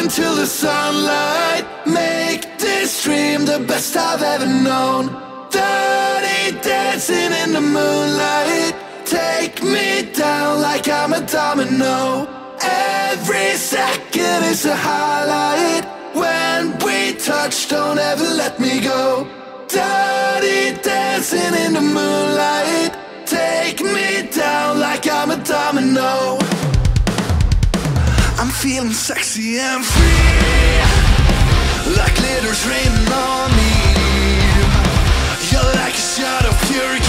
into the sunlight. Make this dream the best I've ever known. Dirty dancing in the moonlight. Take me down like I'm a domino. Every second is a highlight. When we touch, don't ever let me go. Dirty dancing in the moonlight. Take me down like I'm a domino. I'm feeling sexy and free, like glitter's raining on me. You're like a shot of pure